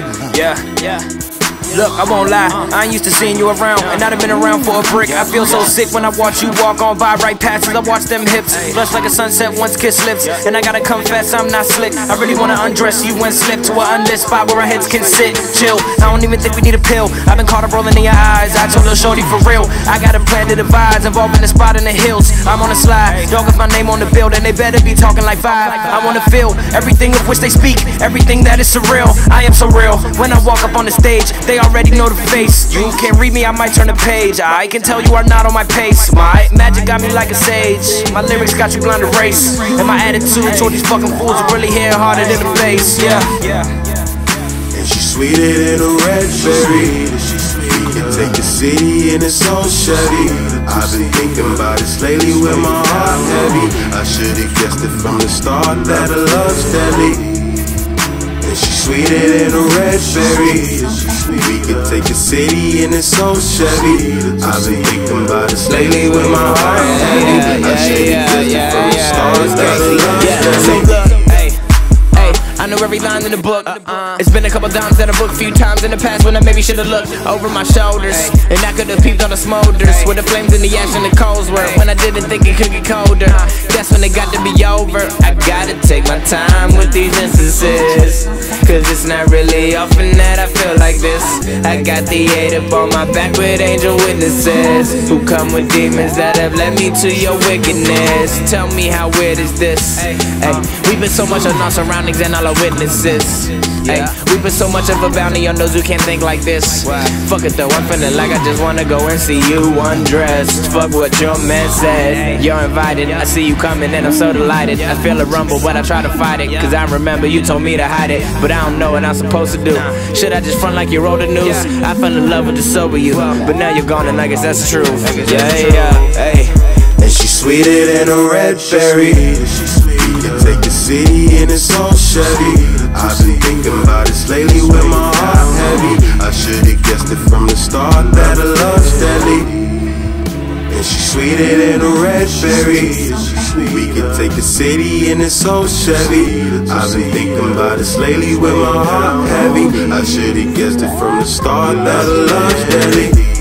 Yeah. Look, I won't lie, I ain't used to seeing you around, and I've been around for a brick. I feel so sick when I watch you walk on by right past as I watch them hips flush like a sunset once kiss lips. And I gotta confess, I'm not slick. I really wanna undress you and slip to an unlit spot where our heads can sit, chill. I don't even think we need a pill. I've been caught up rolling in your eyes. I told her shorty for real, I got a plan to divide, involving the spot in the hills. I'm on a slide, dog, if my name on the bill, then they better be talking like five. I wanna feel everything of which they speak, everything that is surreal. I am so real. When I walk up on the stage, they already know the face. You can't read me, I might turn the page. I can tell you are not on my pace. My magic got me like a sage. My lyrics got you blind to race. And my attitude toward these fucking fools really hit harder than the bass. Yeah. And she's sweeter than a red berry. We can take the city in its own Chevy. I've been thinking about this lately with my heart heavy. I should've guessed it from the start that her love's deadly. And she's sweeter than a red berry. We could take a city in its own Chevy. I've been thinking about this lately with my heart heavy. I should've guessed it from the start that her love's deadly. I know every line in the book. It's been a couple times that I booked, a few times in the past when I maybe should've looked over my shoulders, and I could've peeped on the smolders with the flames in the ash and the coals were. When I didn't think it could get colder, that's when it got to be over. I gotta take my time with these instances, cause it's not really often that I feel like this. I got the 8 up on my back with angel witnesses who come with demons that have led me to your wickedness. Tell me how weird is this? We've been so much on our surroundings and all our witnesses. We put so much of a bounty on those who can't think like this. Fuck it though, I'm feeling like I just wanna go and see you undressed. Fuck what your man said, you're invited. I see you coming and I'm so delighted. I feel a rumble but I try to fight it, cause I remember you told me to hide it, but I don't know what I'm supposed to do. Should I just front like you wrote the news? I fell in love with the sober you, but now you're gone and I guess that's the truth. And she's sweeter than a red berry. We can take the city in its own Chevy. I've been thinking about this lately with my heart heavy. I should've guessed it from the start that her love's deadly. And she's sweeter than a red berry. We can take the city in its own Chevy. I've been thinking about this lately with my heart heavy. I should've guessed it from the start that her love's deadly.